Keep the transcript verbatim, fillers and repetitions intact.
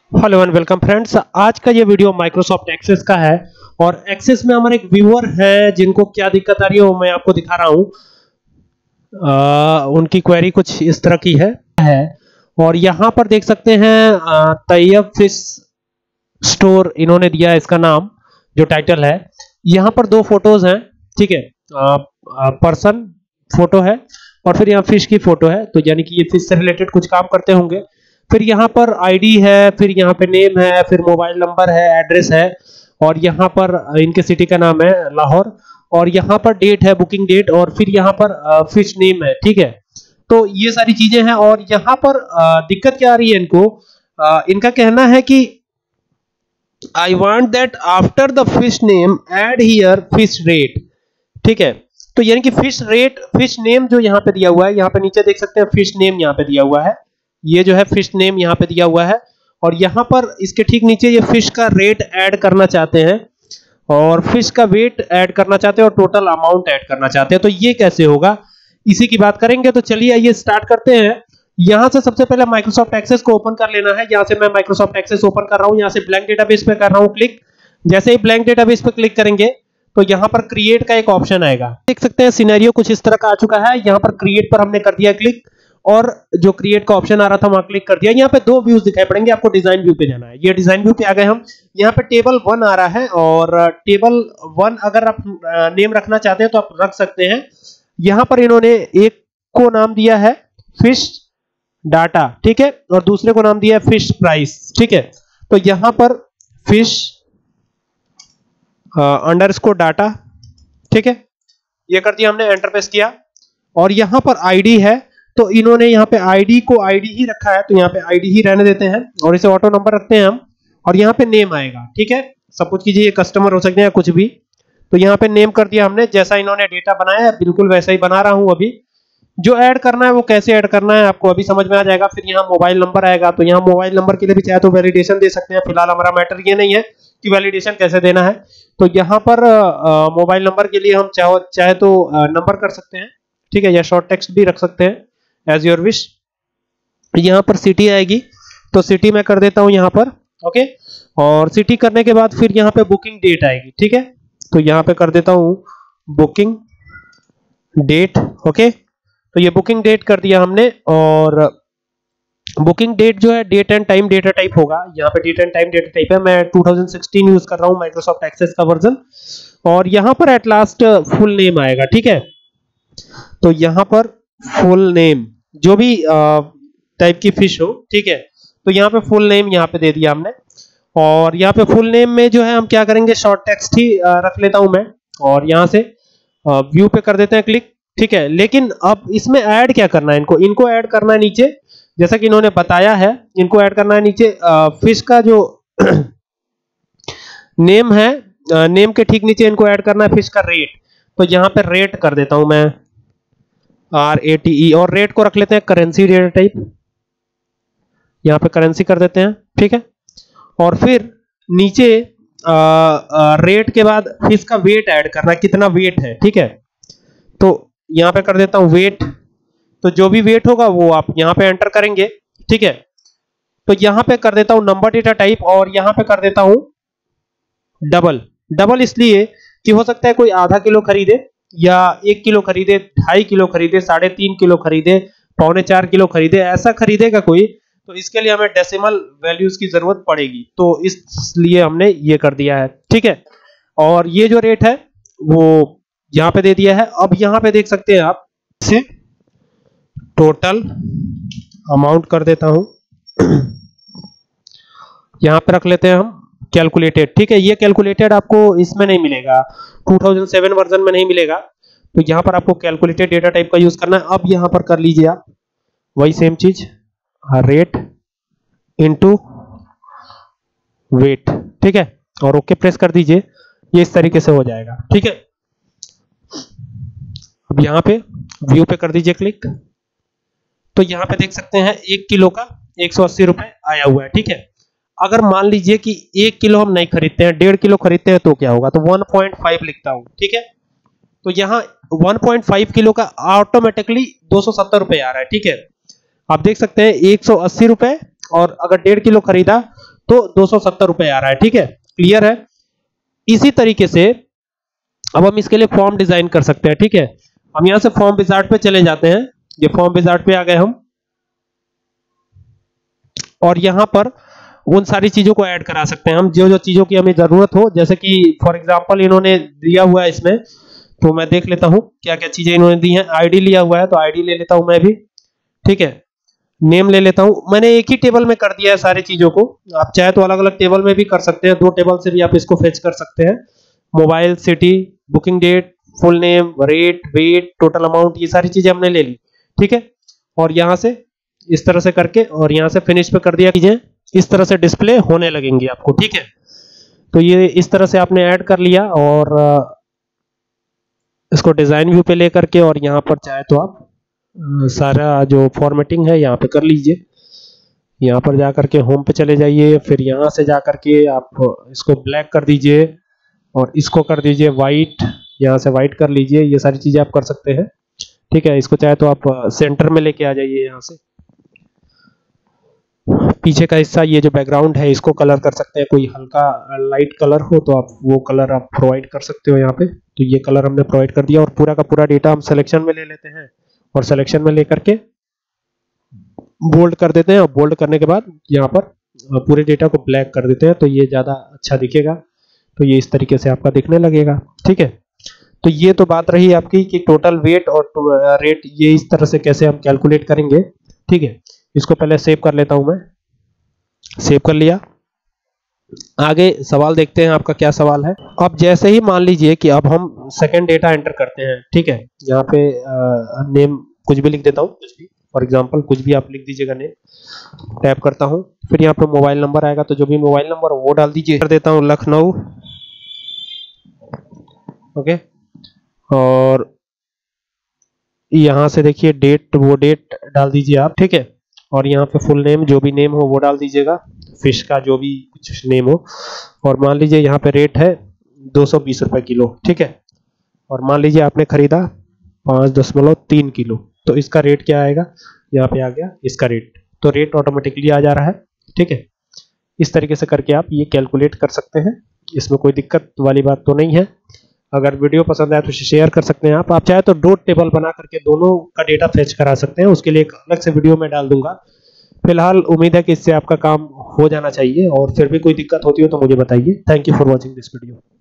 Hello and welcome friends. आज का ये वीडियो माइक्रोसॉफ्ट एक्सेस का है और एक्सेस में हमारे एक व्यूअर है जिनको क्या दिक्कत आ रही है वो मैं आपको दिखा रहा हूं। उनकी क्वेरी कुछ इस तरह की है, है और यहां पर देख सकते हैं तैयब फिश स्टोर इन्होंने दिया है इसका नाम, जो टाइटल है। यहां पर दो फोटोज हैं, ठीक है। पर्सन फोटो है और फिर यहाँ फिश की फोटो है, तो यानी कि ये फिश से रिलेटेड कुछ काम करते होंगे। फिर यहाँ पर आईडी है, फिर यहाँ पे नेम है, फिर मोबाइल नंबर है, एड्रेस है और यहाँ पर इनके सिटी का नाम है लाहौर और यहाँ पर डेट है, बुकिंग डेट, और फिर यहाँ पर फिश नेम है, ठीक है। तो ये सारी चीजें हैं और यहाँ पर दिक्कत क्या आ रही है इनको, इनका कहना है कि I want that after the fish name add here fish rate, ठीक है। तो यानी कि फिश रेट, फिश नेम जो यहाँ पे दिया हुआ है, यहाँ पे नीचे देख सकते हैं फिश नेम यहाँ पे दिया हुआ है, ये जो है फिश नेम यहाँ पे दिया हुआ है और यहाँ पर इसके ठीक नीचे ये फिश का रेट ऐड करना चाहते हैं और फिश का वेट ऐड करना चाहते हैं और टोटल अमाउंट ऐड करना चाहते हैं। तो ये कैसे होगा, इसी की बात करेंगे। तो चलिए आइए स्टार्ट करते हैं। यहां से सबसे पहले माइक्रोसॉफ्ट एक्सेस को ओपन कर लेना है। यहां से मैं माइक्रोसॉफ्ट एक्सेस ओपन कर रहा हूं, यहां से ब्लैंक डेटाबेस पे कर रहा हूं क्लिक। जैसे ही ब्लैंक डेटाबेस पे क्लिक करेंगे तो यहां पर क्रिएट का एक ऑप्शन आएगा, देख सकते हैं सिनेरियो कुछ इस तरह का आ चुका है। यहां पर क्रिएट पर हमने कर दिया क्लिक और जो क्रिएट का ऑप्शन आ रहा था वहां क्लिक कर दिया। यहाँ पे दो व्यूज दिखाई पड़ेंगे, आपको डिजाइन व्यू पे जाना है। ये डिजाइन व्यू पे आ गए हम। यहाँ पे टेबल वन आ रहा है और टेबल वन अगर आप नेम रखना चाहते हैं तो आप रख सकते हैं। यहाँ पर इन्होंने एक को नाम दिया है फिश डाटा, ठीक है, और दूसरे को नाम दिया है फिश प्राइस, ठीक है। तो यहाँ पर फिश अंडरस्कोर डाटा, ठीक है, ये कर दिया हमने, एंटर प्रेस किया और यहाँ पर आईडी है तो इन्होंने यहाँ पे आईडी को आईडी ही रखा है, तो यहाँ पे आईडी ही रहने देते हैं और इसे ऑटो नंबर रखते हैं हम और यहाँ पे नेम आएगा, ठीक है। सपोज कीजिए ये कस्टमर हो सकते हैं कुछ भी, तो यहाँ पे नेम कर दिया हमने। जैसा इन्होंने डेटा बनाया है बिल्कुल वैसा ही बना रहा हूं। अभी जो ऐड करना है वो कैसे ऐड करना है आपको अभी समझ में आ जाएगा। फिर यहाँ मोबाइल नंबर आएगा, तो यहाँ मोबाइल नंबर के लिए भी चाहे तो वैलिडेशन दे सकते हैं। फिलहाल हमारा मैटर ये नहीं है कि वैलिडेशन कैसे देना है, तो यहाँ पर मोबाइल नंबर के लिए हम चाहे चाहे तो नंबर कर सकते हैं, ठीक है, या शॉर्ट टेक्स्ट भी रख सकते हैं, एज योर विश। यहाँ पर सिटी आएगी तो सिटी मैं कर देता हूं यहाँ पर, ओके। और सिटी करने के बाद फिर यहाँ पे बुकिंग डेट आएगी, ठीक है, तो यहाँ पे कर देता हूं बुकिंग डेट, ओके। तो ये बुकिंग डेट कर दिया हमने और बुकिंग डेट जो है date and time data type होगा। यहाँ पे date and time data type है, मैं टू थाउजेंड सिक्सटीन यूज कर रहा हूँ माइक्रोसॉफ्ट एक्सेस का वर्जन। और यहाँ पर एट लास्ट फुल नेम आएगा, ठीक है। तो यहाँ पर फुल नेम जो भी टाइप की फिश हो, ठीक है, तो यहाँ पे फुल नेम यहाँ पे दे दिया हमने। और यहाँ पे फुल नेम में जो है हम क्या करेंगे, शॉर्ट टेक्स्ट ही रख लेता हूं मैं और यहाँ से व्यू पे कर देते हैं क्लिक, ठीक है। लेकिन अब इसमें ऐड क्या करना है, इनको इनको ऐड करना है नीचे, जैसा कि इन्होंने बताया है। इनको ऐड करना है नीचे फिश का जो नेम है, नेम के ठीक नीचे इनको ऐड करना है फिश का रेट। तो यहाँ पे रेट कर देता हूं मैं, आर ए टी ई, और रेट को रख लेते हैं करेंसी डेटा टाइप, यहाँ पे करेंसी कर देते हैं, ठीक है। और फिर नीचे आ, आ, रेट के बाद फिश का वेट ऐड करना, कितना वेट है, ठीक है। तो यहाँ पे कर देता हूं वेट, तो जो भी वेट होगा वो आप यहाँ पे एंटर करेंगे, ठीक है। तो यहाँ पे कर देता हूं नंबर डेटा टाइप और यहाँ पे कर देता हूं डबल। डबल इसलिए कि हो सकता है कोई आधा किलो खरीदे या एक किलो खरीदे, ढाई किलो खरीदे, साढ़े तीन किलो खरीदे, पौने चार किलो खरीदे, ऐसा खरीदेगा कोई, तो इसके लिए हमें डेसिमल वैल्यूज की जरूरत पड़ेगी, तो इसलिए हमने ये कर दिया है, ठीक है। और ये जो रेट है वो यहां पे दे दिया है। अब यहां पे देख सकते हैं आप, इसे टोटल अमाउंट कर देता हूं, यहां पे रख लेते हैं हम कैलकुलेटेड, ठीक है। ये कैलकुलेटेड आपको इसमें नहीं मिलेगा, टू थाउजेंड सेवन वर्जन में नहीं मिलेगा, तो यहां पर आपको कैलकुलेटेड डेटा टाइप का यूज करना है। अब यहां पर कर लीजिए आप वही सेम चीज, रेट इनटू वेट, ठीक है, और ओके प्रेस कर दीजिए। ये इस तरीके से हो जाएगा, ठीक है। अब यहां पे व्यू पे कर दीजिए क्लिक, तो यहां पे देख सकते हैं एक किलो का एक सौ अस्सी रुपए आया हुआ है, ठीक है। अगर मान लीजिए कि एक किलो हम नहीं खरीदते हैं, डेढ़ किलो खरीदते हैं तो क्या होगा, तो वन पॉइंट फाइव लिखता हूं, ठीक है। तो यहाँ वन पॉइंट फाइव किलो का ऑटोमेटिकली दो सौ सत्तर रुपए आ रहा है, ठीक है। आप देख सकते हैं एक सौ अस्सी रुपए, और अगर डेढ़ किलो खरीदा तो दो सौ सत्तर रुपए आ रहा है। ठीक है, क्लियर है। इसी तरीके से अब हम इसके लिए फॉर्म डिजाइन कर सकते हैं। ठीक है, हम यहां से फॉर्म विजार्ड पे चले जाते हैं। ये फॉर्म विजार्ड पे आ गए हम, और यहां पर उन सारी चीजों को ऐड करा सकते हैं हम, जो जो चीजों की हमें जरूरत हो। जैसे कि फॉर एग्जांपल इन्होंने दिया हुआ है इसमें, तो मैं देख लेता हूं क्या क्या चीजें इन्होंने दी हैं। आईडी लिया हुआ है तो आईडी ले लेता हूं मैं भी। ठीक है, नेम ले लेता हूं। मैंने एक ही टेबल में कर दिया है सारी चीजों को, आप चाहे तो अलग अलग टेबल में भी कर सकते हैं, दो टेबल से भी आप इसको फेच कर सकते हैं। Mobile, city, booking date, full name, rate, weight, total amount, ये सारी चीजें हमने ले ली। ठीक है, और यहां से इस तरह से करके और यहां से फिनिश पे कर दिया। चीजें इस तरह से डिस्प्ले होने लगेंगी आपको। ठीक है, तो ये इस तरह से आपने ऐड कर लिया, और इसको डिजाइन व्यू पे लेकर के, और यहाँ पर चाहे तो आप सारा जो फॉर्मेटिंग है यहाँ पे कर लीजिए। यहाँ पर जाकर के होम पे चले जाइए, फिर यहाँ से जाकर के आप इसको ब्लैक कर दीजिए और इसको कर दीजिए वाइट, यहाँ से वाइट कर लीजिए। ये सारी चीजें आप कर सकते हैं। ठीक है, इसको चाहे तो आप सेंटर में लेके आ जाइए। यहाँ से पीछे का हिस्सा, ये जो बैकग्राउंड है, इसको कलर कर सकते हैं। कोई हल्का लाइट कलर हो तो आप वो कलर आप प्रोवाइड कर सकते हो यहाँ पे। तो ये कलर हमने प्रोवाइड कर दिया, और पूरा का पूरा डेटा हम सिलेक्शन में ले लेते हैं, और सिलेक्शन में लेकर के बोल्ड कर देते हैं। और बोल्ड करने के बाद यहाँ पर पूरे डेटा को ब्लैक कर देते हैं, तो ये ज्यादा अच्छा दिखेगा। तो ये इस तरीके से आपका दिखने लगेगा। ठीक है, तो ये तो बात रही आपकी कि टोटल वेट और रेट, ये इस तरह से कैसे हम कैलकुलेट करेंगे। ठीक है, इसको पहले सेव कर लेता हूं मैं। सेव कर लिया। आगे सवाल देखते हैं आपका क्या सवाल है। अब जैसे ही मान लीजिए कि अब हम सेकंड डेटा एंटर करते हैं। ठीक है, यहाँ पे आ, नेम कुछ भी लिख देता हूँ, कुछ भी फॉर एग्जांपल कुछ भी आप लिख दीजिएगा नेम। टैप करता हूँ, फिर यहाँ पे मोबाइल नंबर आएगा, तो जो भी मोबाइल नंबर वो डाल दीजिए। कर देता हूँ लखनऊ। ओके, और यहाँ से देखिए डेट, वो डेट डाल दीजिए आप। ठीक है, और यहाँ पे फुल नेम, जो भी नेम हो वो डाल दीजिएगा, फिश का जो भी कुछ नेम हो। और मान लीजिए यहाँ पे रेट है दो सौ बीस रुपए किलो। ठीक है, और मान लीजिए आपने खरीदा पाँच दशमलव तीन किलो, तो इसका रेट क्या आएगा, यहाँ पे आ गया इसका रेट। तो रेट ऑटोमेटिकली आ जा रहा है। ठीक है, इस तरीके से करके आप ये कैलकुलेट कर सकते हैं। इसमें कोई दिक्कत वाली बात तो नहीं है। अगर वीडियो पसंद आए तो शेयर कर सकते हैं आप आप चाहे तो डॉट टेबल बना करके दोनों का डेटा फेच करा सकते हैं। उसके लिए एक अलग से वीडियो मैं डाल दूंगा। फिलहाल उम्मीद है कि इससे आपका काम हो जाना चाहिए, और फिर भी कोई दिक्कत होती हो तो मुझे बताइए। Thank you for watching this video.